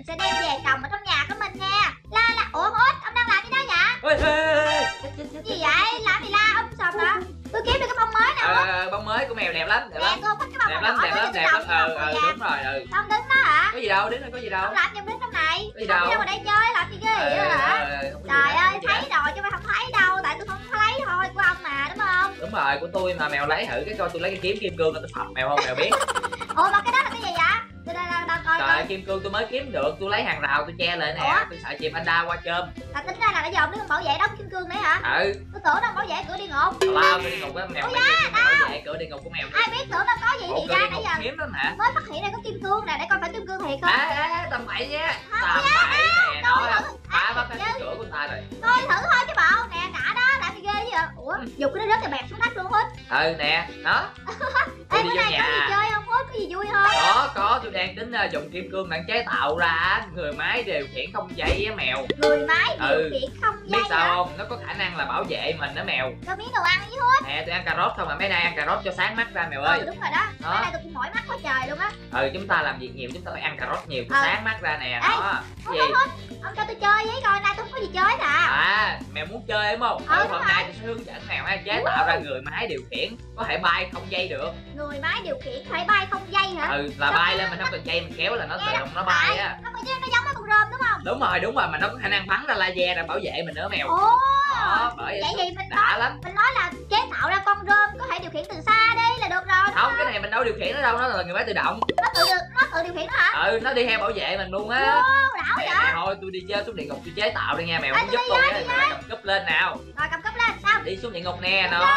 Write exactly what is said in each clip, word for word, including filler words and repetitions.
sẽ đem về trồng ở trong nhà của mình nha. La la, ủa Út, ông đang làm gì đó vậy? Ê, ê, ê. Gì vậy? Làm gì la ông sầm đó? Tôi kiếm được cái bông mới nè. Ờ, bông mới của mèo đẹp lắm, đẹp Nè, lắm. tôi thích cái bông Đẹp màu lắm, đỏ đẹp lắm, đẹp lắm. Ờ, ờ, đúng rồi, ừ. Ông đứng đó hả? Có gì đâu, đứng đây có gì đâu. Ông làm gì đứng trong này? Có gì Ông đâu. đi ra ngoài đây chơi làm gì ghê vậy Ờ, hả? ờ, không có gì Trời hết, ơi, không có gì thấy hết. rồi chứ mày không thấy đâu, tại tôi không thấy thôi, của ông mà đúng không? Đúng rồi, của tôi mà mèo lấy thử cái coi tôi lấy cái kiếm kim cương là tôi phập mèo không mèo biết. Ủa mà cái đó là cái gì vậy? Tôi đây là đâu coi Trời, coi. kim cương tôi mới kiếm được, tôi lấy hàng rào tôi che lại nè. Ủa? Tôi sợ chìm anh đa qua chôm. Là tính ra là bây giờ ông đứng bảo vệ đóng kim cương đấy hả? Ừ. Tôi tưởng ông bảo vệ cửa đi ngục. Lao tôi đi ngục á mèo. Ủa Mày da, bảo vệ cửa đi ngục của mèo. Ai biết tưởng đâu có gì Ủa, thì cửa ra đi nãy ngục giờ hiếm lắm hả? mới phát hiện ra có kim cương nè, để coi phải kim cương thiệt không? À, à, tầm bậy nha. Tầm bậy nè, nói không? Phá mất cái cửa của ta rồi. Coi thử thôi chứ bộ. Nè đã đó, làm gì ghê vậy ạ? Ủa, dục cái nó rớt thì bẹp xuống đất luôn hết. Ừ nè, đó. Tôi Ê, đi bữa vô nay có gì nhà. chơi không hết? Có gì vui không? Có, có, tôi đang tính uh, dùng kim cương bạn chế tạo ra á, người máy điều khiển không dây á mèo. Người máy điều Ừ. khiển không Biết dây sao hả? không? Nó có khả năng là bảo vệ mình đó mèo. Cho miếng đồ ăn với hút. Nè, tôi ăn cà rốt không mà mấy nay ăn cà rốt cho sáng mắt ra mèo ơi. Ừ đúng rồi đó. Đó. Bữa nay tôi cũng mỏi mắt quá trời luôn á. Ừ, chúng ta làm việc nhiều chúng ta phải ăn cà rốt nhiều cho Ừ. sáng mắt ra nè. Ê, Đó. Hút Gì? hút hút. Ông cho tôi chơi với coi, nay tôi không có gì chơi nè. À, mèo muốn chơi đúng không? Ừ, Ừ, đúng hôm rồi. nay tôi sẽ hướng dẫn mèo ha, chế tạo ra người máy điều khiển có thể bay không dây được. Người máy điều khiển phải bay không dây hả? Ừ, là Sao bay nó- lên mình không cần dây mình kéo là nó tự Nghe động nó bay á. Nó có chứ, nó giống mấy con rơm đúng không? Đúng rồi, đúng rồi, mà nó có khả năng bắn ra laser để bảo vệ mình nữa mèo. Ồ. Đó, bởi Vậy vậy thì mình nói đã lắm. mình nói là chế tạo ra con rơm có thể điều khiển từ xa đi là được rồi. Đúng Không, cái này mình đâu điều khiển nó đâu, nó là người máy tự động. Nó tự được, nó tự điều khiển nó hả? Ừ, nó đi theo bảo vệ mình luôn á. Ô, đảo Nè, vậy. nè, thôi tôi đi chơi xuống địa ngục tôi chế tạo đi nha mèo, Ê, muốn tôi giúp đi tôi với, á, đi mèo lại cầm cúp lên nào. Rồi cầm cúp lên sao? Đi xuống địa ngục nè nó.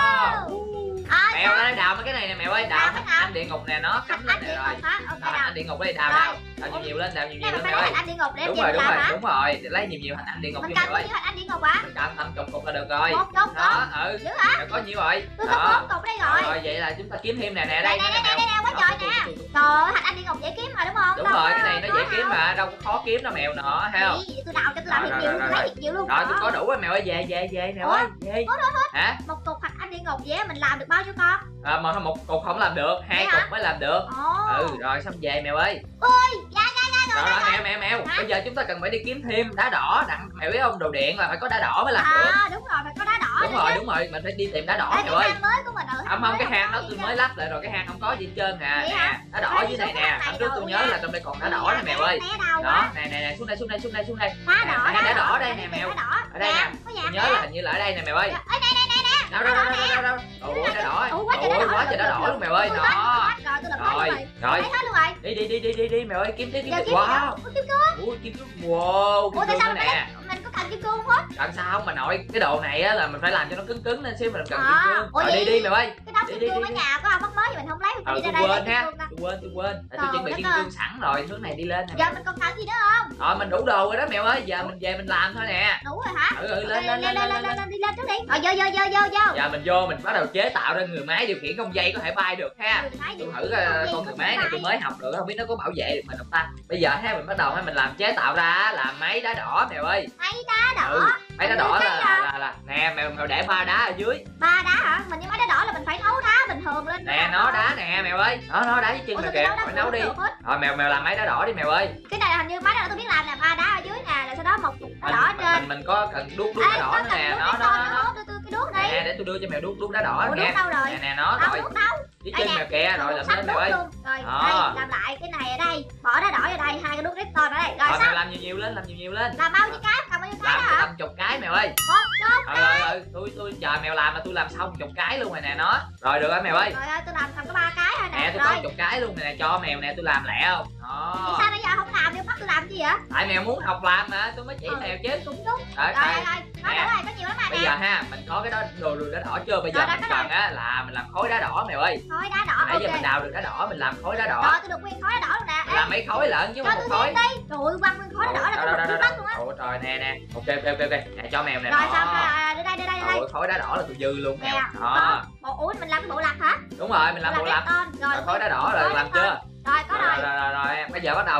À, Mèo ra đây đào mấy cái này nè mèo ơi, đào Đào cái nào? anh địa ngục nè nó cắm Anh lên anh nè địa rồi. ngục hả? Ok Đào nào. anh địa ngục đây đào Rồi. đào. Đào nhiều nhiều lên, đào nhiều Này nhiều mình lên phải mèo lấy ơi. anh địa ngục để em Đúng về rồi, mình đúng làm rồi, hả? đúng rồi, lấy nhiều nhiều thành anh địa ngục Mình cho cần mèo bao ơi. nhiêu anh địa ngục hả? Mình cần tầm chục cục là được rồi. Một chục Đó, cục. ừ. Dữ hả? Mèo có nhiêu rồi? Tôi thích Đó. bốn cục đây rồi. Rồi vậy là chúng ta kiếm thêm nè nè Nè đây nè nè nè mèo. nè nè quá Đó, trời tôi- nè. tôi- tôi- Trời ơi, hạch anh địa ngục dễ kiếm mà đúng không? Đúng Đâu rồi, có- cái này nó có dễ kiếm đâu. mà đâu có khó kiếm đâu mèo nọ thấy không? Vậy tôi đào cho tôi làm Rồi, thiệt rồi, nhiều rồi, luôn, rồi. lấy thiệt nhiều luôn. Rồi tôi Đó. có đủ rồi mèo ơi, về về về mèo Ủa? ơi, về. Hút hút hút. Hả? Một cục hạch anh địa ngục vậy mình làm được bao nhiêu con? À, mà một cục không làm được, hai Vậy hả? cục mới làm được. Ồ. Ừ, rồi xong về mèo ơi. Ôi, ra ra ra rồi. Rồi ra rồi rồi. mèo mèo mèo. Hả? Bây giờ chúng ta cần phải đi kiếm thêm đá đỏ đặng mèo biết không? Đồ điện là phải có đá đỏ mới làm được. À đúng rồi, phải có đá đỏ Đúng nữa rồi, chứ. đúng rồi, mình phải đi tìm đá đỏ Ê, mèo cái ơi. hang mới của mình ở Không không, cái hang có đó gì tôi chứ? mới lắp lại rồi, cái hang không có gì hết trơn nè. Vậy hả? Nè, đá đỏ Phải dưới đi này xuống nè. cái Hôm này trước tôi đồ nhớ nha. là trong đây còn đá đỏ nè mèo ơi. Té đầu Đó, quá. nè nè nè, xuống đây xuống đây xuống đây xuống đây. Đá Nè, đỏ, nè, đá đỏ đây Để nè tìm mèo. đá đỏ. Ở đây nè. Vàng, có Tôi vàng nhớ nè. là hình như là ở đây nè mèo ơi. Ê, đây đây đây nè. Đâu đâu đâu đâu đâu đâu. Ủa đá đỏ. Ủa, quá trời Ôi đá đỏ quá trời đá được, đỏ được. luôn mèo ơi. Tôi Đó. hết rồi, tôi làm hết Rồi, luôn rồi. rồi. Lấy hết luôn rồi. Đi đi đi đi đi đi mèo ơi, kiếm tiếp kiếm Giờ tiếp. kiếm gì Wow. đâu? Ủa, kim cương. Ui kim cương. Wow, Ủa kim tại cương sao nữa mình nè. mình có cần kim cương không hết? Làm sao không mà nội, cái đồ này á là mình phải làm cho nó cứng cứng nên xíu mình cần À, kim cương. ủa Rồi vậy- đi đi mèo ơi. Cái đống Đi, kim đi, cương đi, ở đi. nhà có ông mất mới thì mình không lấy mình Ờ đi tôi ra đây lấy quên kim ha. cương ta. Tôi quên tôi quên. Tại Trời tôi chuẩn bị đất kim ơi. cương sẵn rồi, hướng này đi lên nè. Giờ mình còn cần gì nữa không? Ờ mình đủ đồ rồi đó mèo ơi, giờ mình về mình làm thôi nè. Đủ rồi hả? Ừ ừ Ok, lên lên lên lên lên. lên. lên đi lên trước đi. Rồi vô vô vô vô vô. Giờ mình vô mình bắt đầu chế tạo ra người máy điều khiển không dây có thể bay được ha. Người máy Tôi điều thử khiển uh, không dây con có người thể máy này tôi bay. mới học được, không biết nó có bảo vệ được mình không ta. Bây giờ ha mình bắt đầu ha mình làm chế tạo ra á, là máy đá đỏ mèo ơi. Máy đá đỏ. Ừ, máy đá Mình đỏ thấy là, là- là là nè mèo mèo để ba đá ở dưới. Ba đá hả? Mình với máy đá đỏ là mình phải nấu đá bình thường lên. Nè nó đá nè mèo ơi. Nó nó đá với chân Ủa, mèo tôi kìa, nấu đá phải cũng nấu đi. được hết. Rồi mèo mèo làm máy đá đỏ đi mèo ơi. Cái này là hình như máy đá đỏ tôi biết làm là ba đá ở dưới nè, rồi sau đó một cục đá Mình, đỏ ở trên. mình mình có cần đuốc đuốc đá đỏ nữa nè, nó nó nó. Đưa tôi cái đuốc đi. Nè để tôi đưa cho mèo đuốc đuốc đá đỏ Ủa, nha. đuốc đâu rồi? Nè nè nó Đâu rồi. đuốc đâu? Với Đây chân nè. mèo kìa rồi làm Sắp lên mèo đuốc ơi. luôn. Rồi, Đó. đây, làm lại cái này ở đây. Bỏ đá đỏ vào đây, hai cái đuốc redstone ở đây. Rồi Rồi mèo xong. làm nhiều nhiều lên, làm nhiều nhiều lên. Làm bao nhiêu cái? Cầm bao nhiêu cái Làm đó cho hả? tầm chục cái mèo ơi. Một chục. Ờ ờ ờ, tôi tôi chờ mèo làm mà tôi làm xong chục cái luôn rồi nè nó. Rồi được rồi mèo ơi. Trời ơi, tôi làm tầm có ba cái thôi Nè nè. tôi có Rồi. chục cái luôn nè, cho mèo nè, tôi làm lẹ không? Vì Đó. sao bây giờ không làm đi, bắt tôi làm gì vậy? Tại mèo muốn học làm mà, tôi mới chỉ Ừ. mèo chứ. Cũng đúng. Đấy, Rồi đây. rồi rồi, nói Nè. nữa rồi, có nhiều lắm mà Bây nè. giờ ha, mình có cái đó đồ đồ đá đỏ chưa? Bây giờ Rồi, đó, mình cái cần á là mình làm khối đá đỏ mèo ơi. Khối đá đỏ, Nãy giờ ok. mình đào được đá đỏ, mình làm khối đá đỏ. Rồi tôi được nguyên khối đá đỏ luôn nè. Mình Ê, làm mấy khối lận chứ cho không một tôi khối. thêm đi. Trời ơi, quăng nguyên khối đá đỏ là Đâu, tôi đâu, được đâu, trước mắt luôn á. Ủa trời nè nè. Ok ok ok ok. Nè cho mèo nè. Rồi đó. xong rồi, đưa đây đưa đây đưa đây. Rồi khối đá đỏ là tôi dư luôn mèo. Nè, Đó. bộ ủa mình làm cái bộ lặt hả? Đúng rồi, mình làm bộ lập. redstone. Rồi Rồi khối đá đỏ rồi khối làm redstone. chưa? Rồi có Rồi rồi. rồi rồi rồi. Bây giờ bắt đầu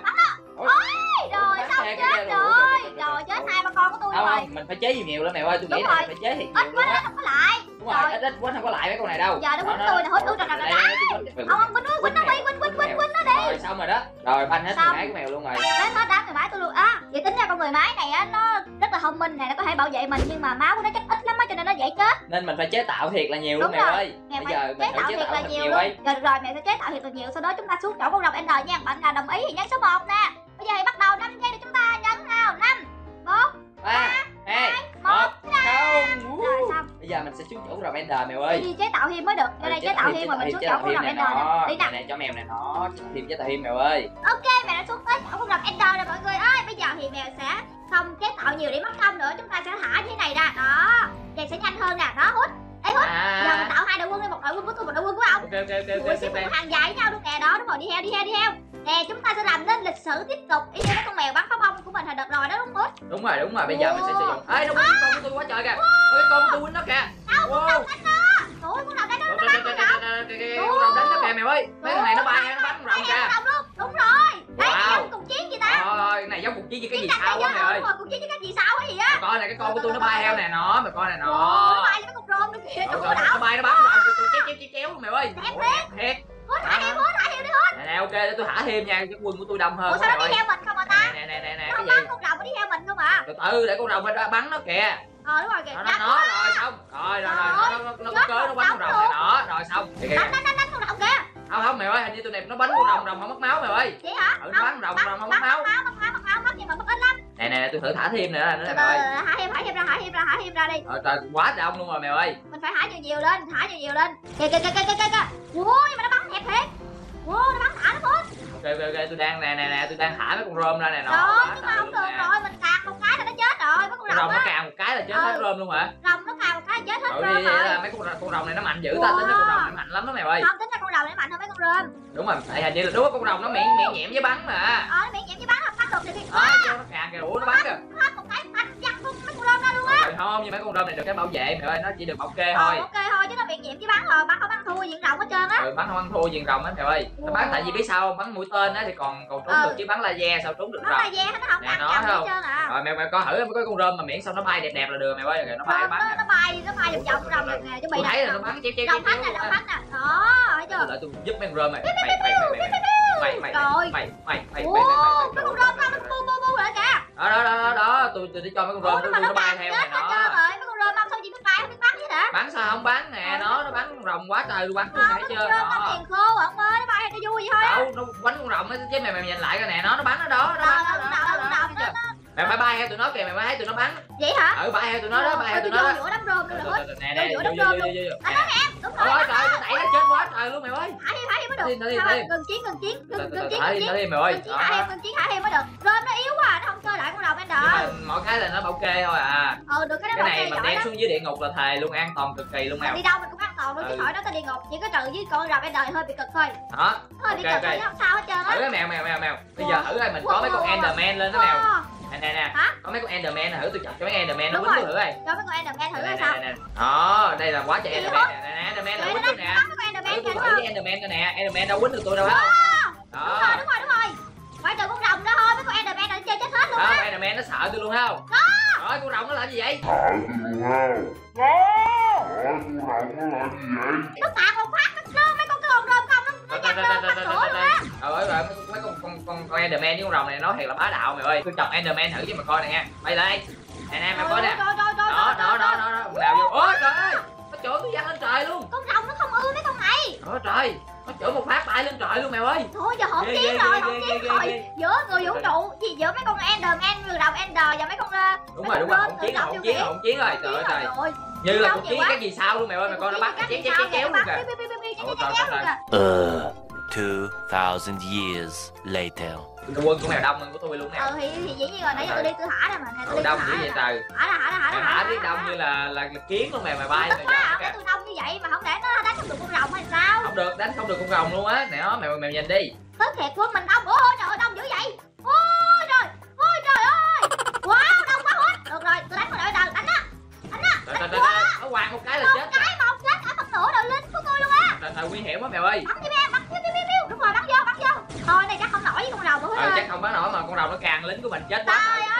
bắn nó. Ôi, Ôi, rồi bắn xong kìa, chưa? không rồi. không mình phải chế nhiều nhiều lên mèo ơi, tôi nghĩ Đúng là rồi. mình phải chế thiệt Ít nhiều quá luôn nó á. không có lại. Đúng rồi, ít ít quá không có lại mấy con này đâu. Giờ nó quýnh tôi nè, hốt uống trà trà trà. Ông ông quýnh quýnh nó đi, quýnh quýnh quýnh quýnh nó đi. Rồi xong rồi đó. Rồi banh hết Xong. mười mấy cái mèo luôn rồi. Đến hết đám người máy tôi luôn. À, vậy tính ra con người máy này á nó rất là thông minh này, nó có thể bảo vệ mình nhưng mà máu của nó chắc ít lắm á cho nên nó dễ chết. Nên mình phải chế tạo thiệt là nhiều Đúng luôn mèo rồi. ơi. Mẹ Bây phải giờ chế mình tạo thử chế thiệt tạo là thật nhiều nhiều luôn. ấy. Rồi được rồi, mẹ sẽ chế tạo thiệt là nhiều, sau đó chúng ta xuống chỗ con rồng Ender nha. Bạn nào đồng ý thì nhấn số một nè. Bây giờ thì bắt đầu năm giây để chúng ta nhấn nào. Năm, một, ba, hai, một, một, không. rồi xong. Bây giờ mình sẽ xuống chỗ con rồng Ender mèo Đi ơi. đi chế tạo thêm mới được. Cho đây chế tạo thêm mà mình xuống chỗ con rồng Ender nè. Đi nào. Này cho mèo này nó thêm chế tạo thêm mèo ơi. Ok, mẹ đã xuống tới chỗ con rồng Ender rồi mọi người ơi. Bây giờ thì mèo sẽ không chế tạo nhiều để mất công nữa, chúng ta sẽ thả thế này ra. Đó. Vậy sẽ nhanh hơn nè. Đó, hút. Ê hút. À. Giờ mình tạo hai đội quân đi, một đội quân của tôi, một đội quân của ông. Ok ok ok Ui, ok xếp ok. một hàng dài với nhau luôn nè. Đó, đúng rồi, đi theo đi theo đi theo. Nè, chúng ta sẽ làm nên lịch sử tiếp tục y như mấy con mèo bắn pháo bông của mình hồi đợt rồi đó, đúng không? Đúng rồi đúng rồi, bây giờ mình sẽ sử dụng. Ê nó quýnh con của tôi quá trời kìa. Ôi cái con của tôi quýnh nó kìa. Đâu, con Wow. rồng đánh nó. Ôi, con rồng đánh nó, nó bắn con rồng. Con rồng đánh nó kìa mèo ơi. Mấy con này nó bay nó bắn con rồng Con kìa. rồng luôn, đúng rồi. Đây, Wow. giống cuộc chiến gì ta? Ôi cái này giống cuộc chiến với cái gì Chiến tranh sao thế quá giới mèo hả? ơi. Đúng rồi, cuộc chiến với cái gì sao cái gì á? Mày coi này cái con của tôi nó bay theo nè nó, mày coi này Ồ, nó. nó bay với mấy con rồng nữa kìa, Rồi, trời rồi, ơi nó đảo. bay nó bắn con rồng tôi chéo chéo chéo chéo luôn mèo ơi. Đẹp Ủa, đẹp thiệt. Hút, thả thêm, hút, thả thêm đi hút. Nè nè ok để tôi thả thêm nha, cái quân của tôi đông hơn Ủa quá sao nó mèo đi ơi. theo mình không hả ta? Nè nè nè nè Nó cái không gì? bắn con rồng, nó đi theo mình không à? Từ từ để con rồng nó bắn nó kìa. Ờ đúng rồi kìa. Nó nó nó rồi xong. Rồi rồi rồi nó nó nó có cớ nó bắn con rồng này nó, rồi xong. Kìa, kìa. Đánh đánh đánh đánh con rồng kìa. Không không mèo ơi, hình như tụi này nó bắn con rồng rồng không mất máu mèo ơi. Vậy hả? Ừ nó bắn rồng rồng không mất máu. Mất máu, mất máu, mất máu, mất nhưng mà mất ít lắm. Nè nè tôi thử thả thêm nữa nè nữa Từ nè từ, mèo ơi. thả thêm, thả thêm ra, thả thêm ra, thả thêm ra đi. Rồi trời quá đông luôn rồi mèo ơi. Mình phải thả nhiều nhiều lên, thả nhiều nhiều lên. Kìa kìa kìa kìa kìa kìa. Ui mà nó bắn đẹp thiệt. Wow, nó bắn thả nó hút. Ok ok ok tôi đang nè nè nè tôi đang thả mấy con rơm ra nè nó. Rồi, quá nhưng mà trời không luôn được nè. rồi, mình cào một cái là nó chết rồi, mấy con Con rồng rồng nó á. cào một cái là chết Ừ. hết rơm luôn hả? Rồng nó cào một cái là chết hết Rồi rơm đi vậy là rồi. mấy con rồng- con rồng này nó mạnh dữ ta, tính ra con rồng này mạnh lắm đó mèo ơi. Không, tính ra con rồng này mạnh hơn mấy con rơm. Đúng rồi, tại hình như là đúng con rồng nó miệng miệng nhẹm với bắn mà. Ờ, nó miệng nhẹm với bắn không bắn được thì thì Ờ, cho nó càng kìa, ủa nó bắn kìa. hết một cái bắn văng con mấy con rơm ra luôn á. Rồi không, nhưng mấy con rơm này được cái bảo vệ mày ơi, nó chỉ được bảo kê Ờ, thôi. ok thôi chứ nó miệng nhẹm với bắn rồi, bắn không bắn thua diện rồng hết trơn á. Rồi bắn không ăn thua diện rồng á mày ơi. Nó bắn tại vì biết sao không? Bắn mũi tên á thì còn còn trốn Ừ. được chứ bắn laser sao trốn được Nó rồng. là ve nó không Nè, ăn nó chầm thấy hết không? trơn à. Rồi mèo mèo coi thử có cái con rơm mà miễn sao nó bay đẹp đẹp là được mèo ơi, kìa nó bay Nó, bắn. nó, nó bay, nó bay vòng vòng con rồng này nè, chuẩn bị Tôi thấy là nè. nó bắn chéo chéo chéo Rồng thánh chéo nè, luôn rồng á. thánh nè. Đó, thấy chưa? Để tôi giúp mấy con rơm mày. Mày mày mày mày mày mày Rồi. mày mày mày Ồ, mày mấy con rơm không nó bu bu bu lại kìa. đó đó đó đó đó tôi tôi đi cho mấy con Ủa, rơm nhưng nó mà nó bay bắn theo chết này hết trơn nó. rồi, mấy con rơm không sao gì biết bay, không biết bắn gì hả? Bắn sao không bắn nè, nó nó bắn con rồng quá trời luôn, bắn luôn Không, thấy mấy chưa con rơm nó đó. tiền khô ông ơi, nó bay cho vui vậy thôi á. Đâu nó bắn con rồng á chứ mày mày nhìn lại coi nè, nó nó bắn nó đó nó Rồi, bắn nó rồi, đó, rồi, nó rồi, đó, rồi, thấy chưa? Mày bay bay theo tụi nó kìa, mày bay thấy tụi nó bắn. Vậy hả? Ừ bay theo tụi nó đó, bay theo tụi nó Tôi đó. vô giữa đám rơm luôn rồi hết. Nè nè Vô vô giữa vô đám vô rơm vô vô. Đánh nó nè, đúng rồi. Ôi trời nó đẩy nó chết quá trời luôn mày ơi. Thả thêm, thả thêm mới được. Thêm, thả thêm, Sao thả mà thêm. Ngừng chiến, ngừng chiến, Từ ngừng từ ngừng từ chiến, thả ngừng thêm chiến. thả thêm mày ơi. Ngừng chiến thả thêm, ngừng chiến thả thêm mới được. Rơm nó yếu quá, nó không chơi lại con rồng Ender. Nhưng mà mọi cái là nó bảo kê thôi à. Ờ được cái đó Cái ok này mình giỏi đem lắm. xuống dưới địa ngục là thề luôn, an toàn cực kỳ luôn Mình mèo. đi đâu mình cũng an toàn luôn chứ Ừ. khỏi đó tới địa ngục. Chỉ có trừ với con rồng Ender thì hơi bị cực thôi. Đó. Hơi bị Ok, cực ok. thôi chứ không sao hết trơn á. Thử cái mèo mèo mèo mèo. Bây giờ Wow. thử coi mình có mấy con Wow. Enderman lên đó mèo. Wow. Nè nè nè. Hả? Có mấy con Enderman nè, thử tôi chọc cho mấy Enderman nó Đúng quýnh rồi. tôi thử coi. Cho mấy con Enderman thử Nè, coi nè, sao. nè, nè. Đó, đây là quá trời Gì Enderman nè, nè, nè, Enderman là Vậy quýnh nó tôi đánh nè. bắn mấy con Enderman Thử kìa tôi đúng thử không? với Enderman coi nè, Enderman đâu quýnh được tôi đâu á. Đúng rồi, đúng rồi, đúng rồi. Phải trừ con rồng đó thôi, mấy con Enderman nó chơi chết hết luôn Đó, á. Enderman nó sợ tôi luôn không? Rồi con rồng nó làm gì vậy? Nó tạt một phát nó rơm mấy con cái con rơm không nó nó nhặt rơm phát sủa luôn á. Rồi rồi mấy con con con con Enderman với con rồng này nó thiệt là bá đạo mày ơi. Tôi chọc Enderman thử cho mà coi nè nha. Bay đây. Nè nè mày coi nè. Rồi rồi rồi. Đó đó đó đó đó. Nào vô. Ôi trời ơi. Nó chổi tôi văng lên trời luôn. Con rồng nó không ưa mấy con này. Ôi trời. Nó chổi một phát bay lên trời luôn mèo ơi. Thôi giờ hỗn Ghê, chiến ghê, rồi, ghê, hỗn ghê, chiến ghê, rồi. ghê. Giữa người vũ trụ gì giữa mấy con Enderman, người rồng Ender và mấy con Đúng rồi đúng rồi, hỗn chiến hỗn chiến hỗn chiến rồi. Trời ơi trời. Rồi. Như là cuộc chiến cái gì sao luôn mèo ơi, mày coi nó bắt chéo chéo chéo luôn kìa. Ôi trời trời trời. Uh, two thousand years later. Cái quân của mèo đông hơn của tôi luôn nè. Ừ thì thì dĩ nhiên rồi, nãy giờ tôi đi tôi thả ra mà nè, tôi Ôi đi tôi đông thả dữ vậy ra. trời. Thả ra, thả ra, thả Mày ra. hả biết đông như là là là kiến luôn mèo, mày bay Tức mày quá à, giật cái kìa. tôi đông như vậy mà không lẽ nó đánh không được con rồng hay sao? Không được, đánh không được con rồng luôn á. Nè nó mèo mèo nhìn đi. Tức thiệt quân mình đông. Ôi trời ơi đông dữ vậy. Ôi trời. Ôi trời ơi. Wow đông quá hết. Được rồi, tôi đánh con đội đầu đánh á. Đánh á. Trời trời Đánh trời. quá. Nó quạt một cái là Một chết. cái một chết cả phần nửa đội lính của tôi luôn á. Trời trời nguy hiểm quá mèo ơi. Bắn đi em, bắn piu piu piu piu. Đúng rồi, bắn vô, bắn vô. Thôi này chắc không nổi với con rồng nữa Ừ, hết chắc ơi. không bắn nổi mà con rồng nó càng lính của mình chết quá Trời trời. ơi,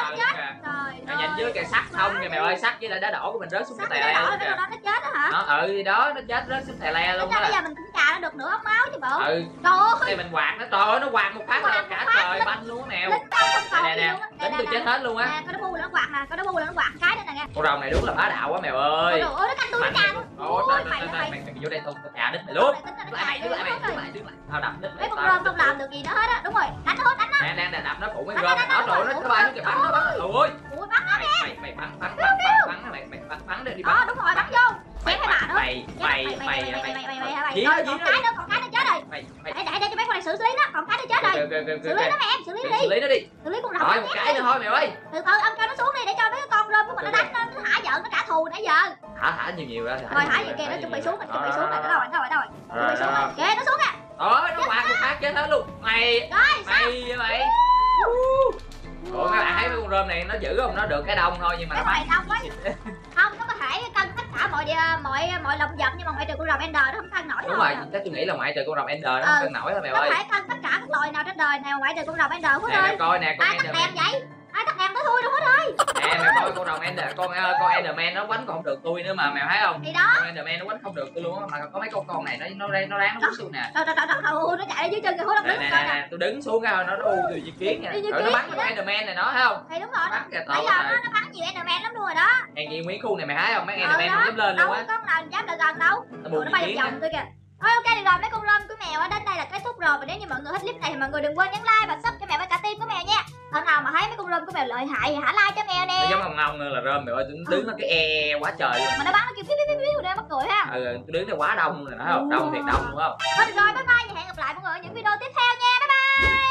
trời luôn kìa. Trời Mày nhìn dưới kìa, sắt không kìa mèo ơi, sắt với lại đá đỏ của mình rớt xuống cái Sắt tè cái le đỏ luôn nó kìa. nó chết đó hả? Nó ừ thì đó, nó chết rớt xuống tè le Tính luôn ra bây á. giờ mình cũng chà nó được nửa ống máu chứ bộ. Ừ, Trời ơi, đây mình quạt nó, trời ơi nó quạt một phát Quạt là một cả phát trời lên- banh luôn á mèo. lính đâu không còn Nè gì nè, luôn á. lính tôi chết hết luôn á. Nè, có nó bu là nó quạt nè, có nó bu là nó quạt cái đây nè nghe. Con rồng này đúng là bá đạo quá mèo Ôi ơi. trời ơi, nó canh tôi nó Mạnh chà mày luôn. Ôi Ôi, trời mày trời là trời, mày. mày mày vô đây tôi chà đít mày luôn. Tính ra nó Lại mày, chà đứng lại mày, luôn đứng rồi. lại, đứng lại. Tao đập đít Mấy mày. con tao rơm đập không đít làm được gì nữa hết á. Đúng rồi, đánh nó hết, đánh nó. mày. Nè nè nè, đập nó phụ mấy Đánh, rơm. đánh, Nó đánh, rồi đánh, nó bay nó kìa, bắn nó bắn. Ôi. Ui, bắn nó. Mày mày bắn bắn bắn bắn bắn mày mày bắn bắn đi đi Ờ, bắn. đúng rồi, bắn vô. Mày Chém hai bạn nữa. mày mày Chém mày mày mày mày mày mày mày. Dí Rồi, nó, còn dí nó. cái nữa, còn cái nữa chết rồi. Mày mày Để để để cho mấy con này xử lý nó, còn cái nữa chết rồi. Ok, ok, ok, Xử lý ok. nó mẹ em, xử lý Xử đi. lý nó đi. Xử lý con rồng. Rồi nó một chết cái đi. nữa thôi mèo ơi. Từ từ ông cho nó xuống đi để cho mấy cái con rơm của mình nó đánh nó nó hả giận nó trả thù nãy giờ. Thả thả nhiều nhiều ra. Rồi hả vậy kia nó chuẩn bị xuống, nó chuẩn bị xuống rồi, đâu rồi, đâu rồi, đâu rồi. Chuẩn bị xuống rồi. Kìa nó xuống nè. Đó, nó quạt một phát chết hết luôn. Mày Rồi, xong. mày mày. Ủa mấy bạn thấy mấy con rơm này nó giữ không? Nó được cái đông thôi nhưng mà Cái nó này bắn. đông quá. Không, nó có thể cân tất cả mọi mọi mọi động vật nhưng mà ngoại trừ con rồng Ender nó không cân nổi Đúng thôi. rồi, chắc tôi nghĩ là ngoại trừ con rồng Ender nó Ừ. không cân nổi thôi mèo Có ơi. thể cân tất cả các loài nào trên đời này mà ngoại trừ con rồng Ender hết Nè ơi. mèo coi nè, con Ai tắt Enderman. đèn vậy? Ai tắt đèn tới thui đâu hết ơi. Nè mèo coi con rồng Ender, con ờ, con Enderman nó quánh còn không được tôi nữa mà mèo thấy không? Thì đó. Con Enderman nó quánh không được tôi luôn á, mà có mấy con con này nó nó ráng nó ráng nó quýnh tôi nè. Trời trời trời trời ơi, nó chạy ở dưới chân kìa, hú nó Nè đứng nè coi nè, nè. nè, tôi đứng xuống ra nó u tôi di kiến nha. Đi di Rồi nó kiến bắn vậy con đó. Enderman này nó thấy không? Thì đúng rồi. Bắn kìa Bây tội giờ này. nó nó bắn nhiều Enderman lắm luôn rồi đó. Hàng gì Nguyễn Khu này mày thấy không? Mấy Ừ, Enderman đó. không dám lên Đâu luôn có á. con nào dám lại gần đâu. Nó Ủa, buồn nó di bay kiến vòng á. vòng tôi kìa. Thôi ok được rồi, mấy con rơm của mèo ở đến đây là kết thúc rồi. Và nếu như mọi người thích clip này thì mọi người đừng quên nhấn like và sub cho mèo và cả team của mèo nha. Ở nào mà thấy mấy con rơm của mèo lợi hại thì hả like cho mèo nè. Nó giống ông ngông là rơm mày ơi, tôi đứng nó cái e quá trời luôn. Mà nó bắn nó kêu piu piu piu piu để mắc cười ha. Ừ, tôi đứng đây quá đông rồi nó thấy không? Đông thiệt đông đúng không? Thôi được rồi, bye bye và hẹn gặp lại mọi người ở những video tiếp theo nha. Bye bye.